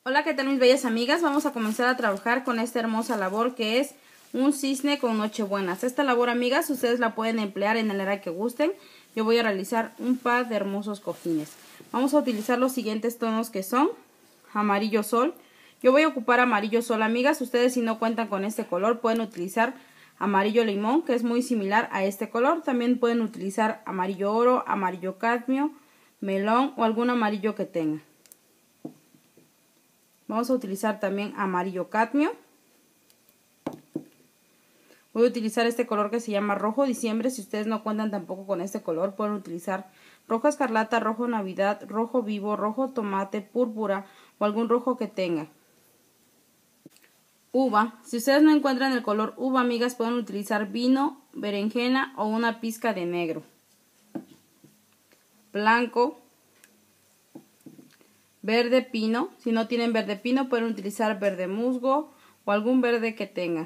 Hola, ¿qué tal mis bellas amigas? Vamos a comenzar a trabajar con esta hermosa labor que es un cisne con nochebuenas. Esta labor, amigas, ustedes la pueden emplear en el área que gusten. Yo voy a realizar un par de hermosos cojines. Vamos a utilizar los siguientes tonos que son amarillo sol. Yo voy a ocupar amarillo sol, amigas. Ustedes, si no cuentan con este color, pueden utilizar amarillo limón, que es muy similar a este color. También pueden utilizar amarillo oro, amarillo cadmio, melón o algún amarillo que tengan. Vamos a utilizar también amarillo cadmio. Voy a utilizar este color que se llama rojo diciembre. Si ustedes no cuentan tampoco con este color, pueden utilizar rojo escarlata, rojo navidad, rojo vivo, rojo tomate, púrpura o algún rojo que tenga. Uva. Si ustedes no encuentran el color uva, amigas, pueden utilizar vino, berenjena o una pizca de negro. Blanco. Verde pino. Si no tienen verde pino, pueden utilizar verde musgo o algún verde que tenga.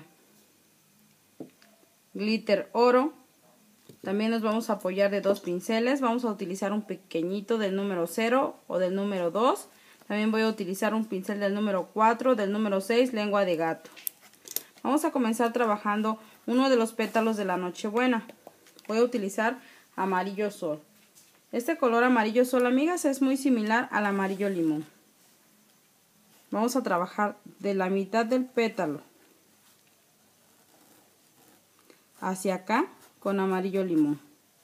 Glitter oro. También nos vamos a apoyar de 2 pinceles. Vamos a utilizar un pequeñito del número 0 o del número 2. También voy a utilizar un pincel del número 4, del número 6, lengua de gato. Vamos a comenzar trabajando uno de los pétalos de la Nochebuena. Voy a utilizar amarillo sol. Este color amarillo sol, amigas, es muy similar al amarillo limón. Vamos a trabajar de la mitad del pétalo hacia acá con amarillo limón.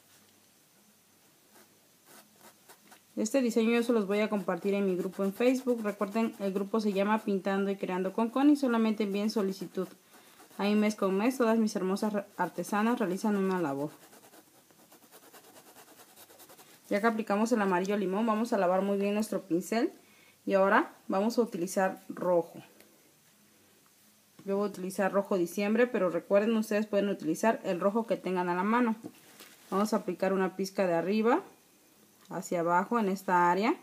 Este diseño yo se los voy a compartir en mi grupo en Facebook. Recuerden, el grupo se llama Pintando y Creando con Connie. Solamente envíen solicitud. Ahí mes con mes todas mis hermosas artesanas realizan una labor. Ya que aplicamos el amarillo limón, vamos a lavar muy bien nuestro pincel. Y ahora vamos a utilizar rojo. Yo voy a utilizar rojo diciembre, pero recuerden, ustedes pueden utilizar el rojo que tengan a la mano. Vamos a aplicar una pizca de arriba hacia abajo en esta área.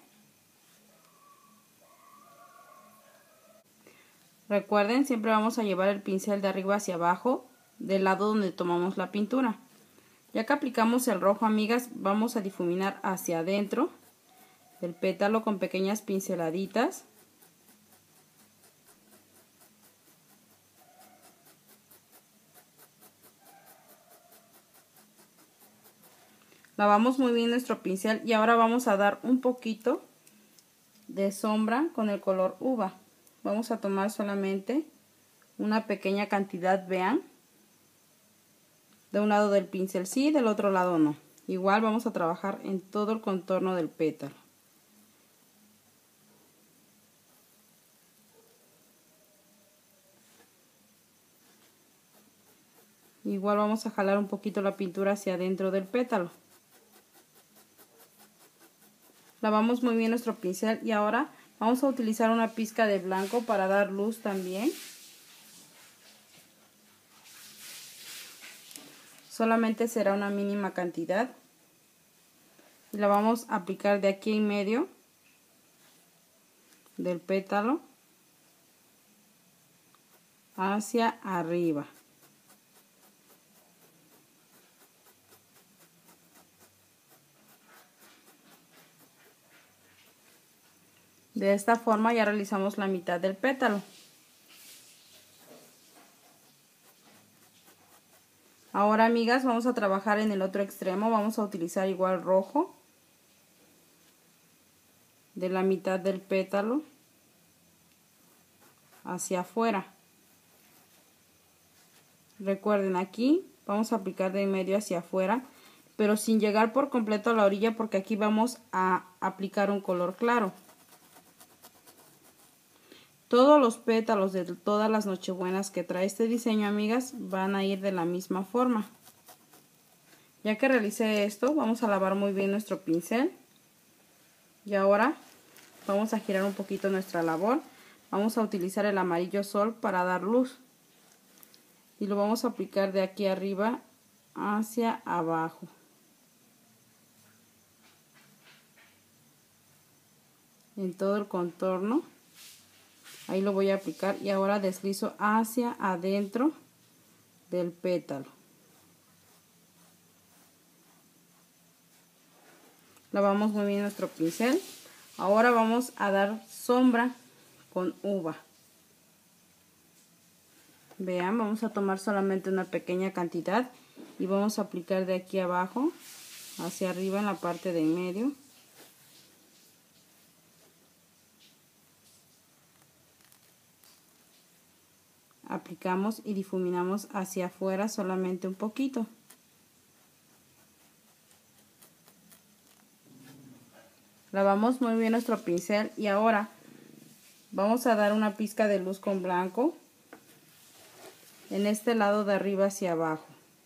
Recuerden, siempre vamos a llevar el pincel de arriba hacia abajo, del lado donde tomamos la pintura. Ya que aplicamos el rojo, amigas, vamos a difuminar hacia adentro del pétalo con pequeñas pinceladitas. Lavamos muy bien nuestro pincel y ahora vamos a dar un poquito de sombra con el color uva. Vamos a tomar solamente una pequeña cantidad, vean, de un lado del pincel sí, del otro lado no. Igual vamos a trabajar en todo el contorno del pétalo. Igual vamos a jalar un poquito la pintura hacia adentro del pétalo. Lavamos muy bien nuestro pincel y ahora vamos a utilizar una pizca de blanco para dar luz también. Solamente será una mínima cantidad. Y la vamos a aplicar de aquí en medio del pétalo hacia arriba. De esta forma ya realizamos la mitad del pétalo. Ahora, amigas, vamos a trabajar en el otro extremo. Vamos a utilizar igual rojo de la mitad del pétalo hacia afuera. Recuerden, aquí vamos a aplicar de en medio hacia afuera, pero sin llegar por completo a la orilla, porque aquí vamos a aplicar un color claro. Todos los pétalos de todas las nochebuenas que trae este diseño, amigas, van a ir de la misma forma. Ya que realicé esto, vamos a lavar muy bien nuestro pincel. Y ahora vamos a girar un poquito nuestra labor. Vamos a utilizar el amarillo sol para dar luz. Y lo vamos a aplicar de aquí arriba hacia abajo. En todo el contorno. Ahí lo voy a aplicar y ahora deslizo hacia adentro del pétalo. Lavamos muy bien nuestro pincel. Ahora vamos a dar sombra con uva. Vean, vamos a tomar solamente una pequeña cantidad y vamos a aplicar de aquí abajo hacia arriba en la parte de en medio. Aplicamos y difuminamos hacia afuera solamente un poquito. Lavamos muy bien nuestro pincel y ahora vamos a dar una pizca de luz con blanco en este lado de arriba hacia abajo.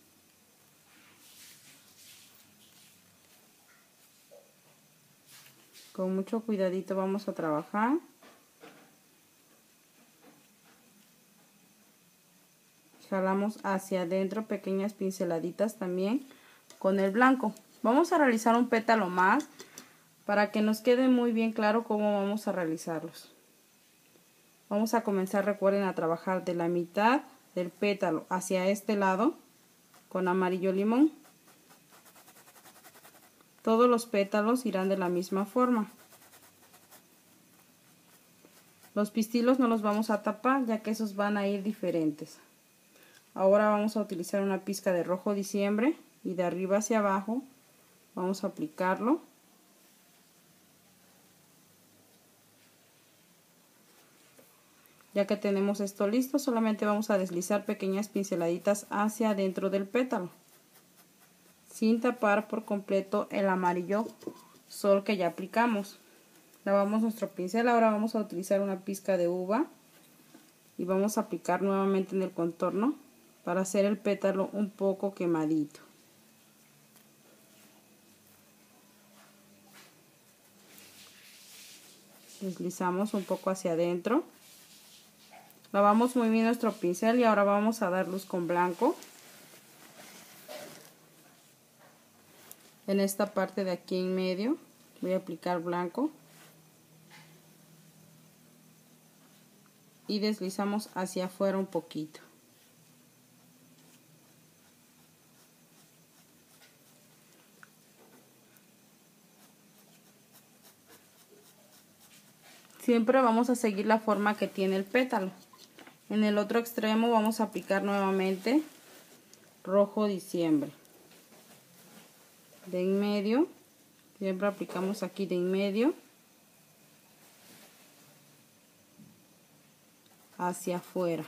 Con mucho cuidadito vamos a trabajar. Jalamos hacia adentro pequeñas pinceladitas también con el blanco. Vamos a realizar un pétalo más para que nos quede muy bien claro cómo vamos a realizarlos. Vamos a comenzar, recuerden, a trabajar de la mitad del pétalo hacia este lado con amarillo limón. Todos los pétalos irán de la misma forma. Los pistilos no los vamos a tapar ya que esos van a ir diferentes. Ahora vamos a utilizar una pizca de rojo diciembre y de arriba hacia abajo vamos a aplicarlo. Ya que tenemos esto listo, solamente vamos a deslizar pequeñas pinceladitas hacia adentro del pétalo, sin tapar por completo el amarillo sol que ya aplicamos. Lavamos nuestro pincel, ahora vamos a utilizar una pizca de uva y vamos a aplicar nuevamente en el contorno para hacer el pétalo un poco quemadito. Deslizamos un poco hacia adentro. Lavamos muy bien nuestro pincel y ahora vamos a dar luz con blanco en esta parte de aquí en medio. Voy a aplicar blanco y deslizamos hacia afuera un poquito. Siempre vamos a seguir la forma que tiene el pétalo. En el otro extremo vamos a aplicar nuevamente rojo diciembre. De en medio, siempre aplicamos aquí de en medio hacia afuera.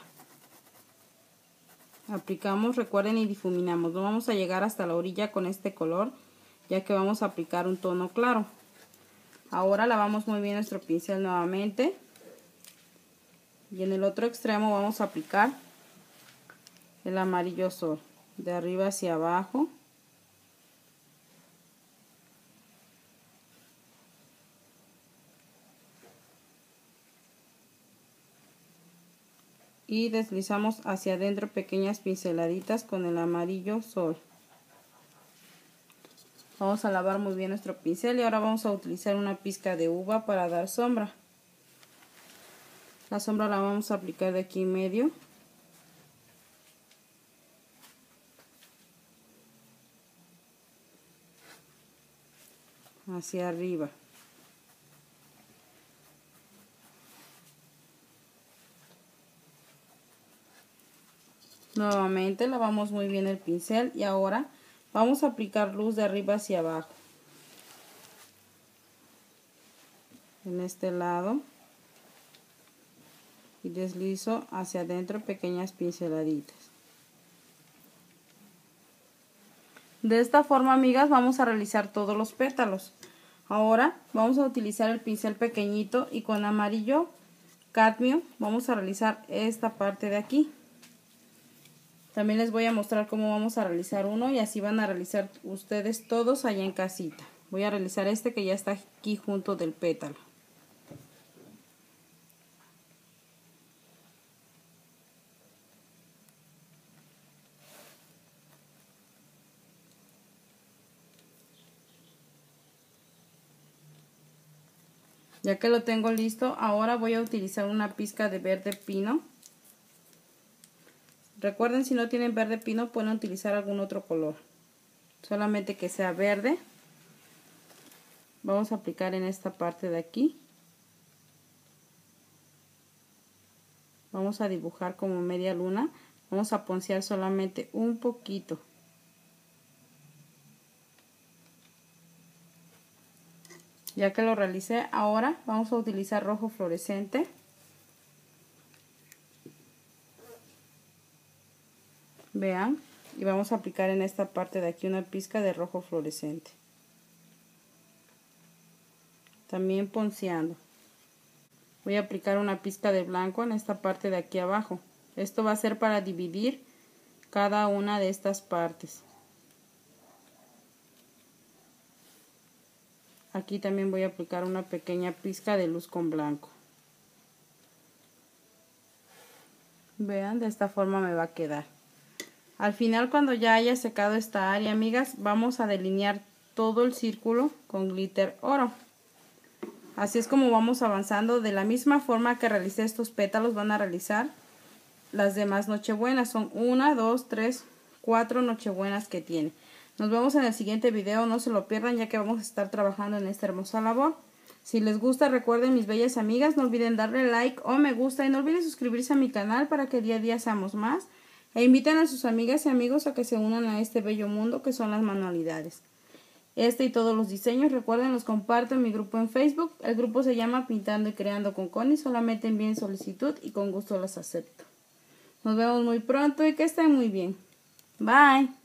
Aplicamos, recuerden, y difuminamos. No vamos a llegar hasta la orilla con este color, ya que vamos a aplicar un tono claro. Ahora lavamos muy bien nuestro pincel nuevamente. Y en el otro extremo vamos a aplicar el amarillo sol. De arriba hacia abajo. Y deslizamos hacia adentro pequeñas pinceladitas con el amarillo sol. Vamos a lavar muy bien nuestro pincel y ahora vamos a utilizar una pizca de uva para dar sombra. La sombra la vamos a aplicar de aquí en medio. Hacia arriba. Nuevamente lavamos muy bien el pincel y ahora vamos a aplicar luz de arriba hacia abajo. En este lado. Y deslizo hacia adentro pequeñas pinceladitas. De esta forma, amigas, vamos a realizar todos los pétalos. Ahora vamos a utilizar el pincel pequeñito y con amarillo cadmio vamos a realizar esta parte de aquí. También les voy a mostrar cómo vamos a realizar uno y así van a realizar ustedes todos allá en casita. Voy a realizar este que ya está aquí junto del pétalo. Ya que lo tengo listo, ahora voy a utilizar una pizca de verde pino. Recuerden, si no tienen verde pino, pueden utilizar algún otro color. Solamente que sea verde. Vamos a aplicar en esta parte de aquí. vamos a dibujar como media luna. Vamos a poncear solamente un poquito. Ya que lo realicé, ahora vamos a utilizar rojo fluorescente. Vean, y vamos a aplicar en esta parte de aquí una pizca de rojo fluorescente. También ponceando. Voy a aplicar una pizca de blanco en esta parte de aquí abajo. Esto va a ser para dividir cada una de estas partes. Aquí también voy a aplicar una pequeña pizca de luz con blanco. Vean, de esta forma me va a quedar. Al final, cuando ya haya secado esta área, amigas, vamos a delinear todo el círculo con glitter oro. Así es como vamos avanzando. De la misma forma que realicé estos pétalos, van a realizar las demás nochebuenas. Son 1, 2, 3, 4 nochebuenas que tiene. Nos vemos en el siguiente video. No se lo pierdan, ya que vamos a estar trabajando en esta hermosa labor. Si les gusta, recuerden, mis bellas amigas, no olviden darle like o me gusta. Y no olviden suscribirse a mi canal para que día a día seamos más. E inviten a sus amigas y amigos a que se unan a este bello mundo que son las manualidades. Este y todos los diseños, recuerden, los comparto en mi grupo en Facebook. El grupo se llama Pintando y Creando con Connie. Solamente envíen solicitud y con gusto las acepto. Nos vemos muy pronto y que estén muy bien. Bye.